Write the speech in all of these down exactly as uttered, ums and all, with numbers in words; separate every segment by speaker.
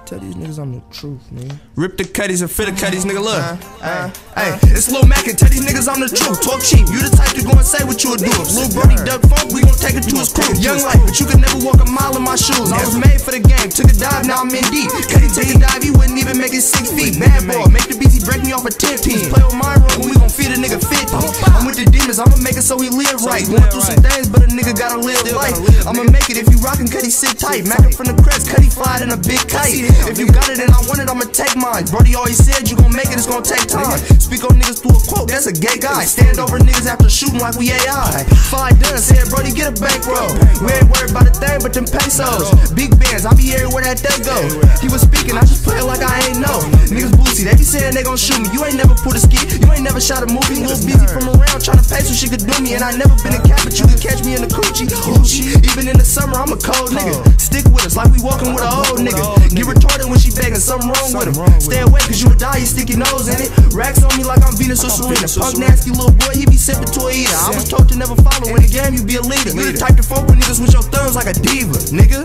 Speaker 1: Tell these niggas I'm the truth, man.
Speaker 2: Rip the cutties and fit the cutties, nigga, look.
Speaker 1: Uh, uh, Hey, it's Lil Mac and tell these niggas I'm the truth. Talk cheap, you the type to go and say what you would do. If Lil Brody duck funk, we gon' take it to his crew. Young life, but you could never walk a mile in my shoes. I was made for the game, took a dive, now I'm in deep. Cutty take a dive, he wouldn't even make it six feet. Bad boy, make the beats, he break me off a ten piece. Play with my room, we gon' feed a nigga fifty. I'm with the demons, I'ma make it so he live right. Going through some things, but a nigga gotta live life. I'ma make it if you rockin' Cutty sit tight. Mackin' from the crest, Cutty fly in a big kite. If you got it and I want it, I'ma take mine. Brody always said you gon' make it, it's gon' take time. Speak on niggas through a quote, that's a gay guy. Stand over niggas after shooting like we A I. Five done, said Brody get a bankroll. We ain't worried about a thing but them pesos. Big bands, I be everywhere that they go. He was speaking, I just play it like I ain't know. Niggas boozy, they be saying they gon' shoot me. You ain't never put a ski, you ain't never shot a movie. Little busy from around trying to pay so she could do me. And I never been a cat, but you can catch me in the coochie. Hoochie, even in the summer, I'm a cold nigga. Stick with us like we walking with a old nigga. Get retarded when she begging, something wrong with him. Stay away cause you would die, you stick your nose in it. Racks on me like I'm Venus or Serena. Punk nasty little boy, he be sipping to a eater. I was told to never follow in the game, you be a leader. You the type to fuck with niggas with your thumbs like a diva, nigga.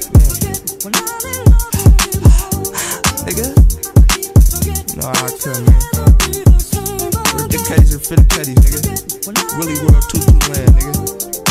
Speaker 1: Nigga. No, I tell me. Rip the cutties and fit the cutties, nigga. Really world two two land, nigga.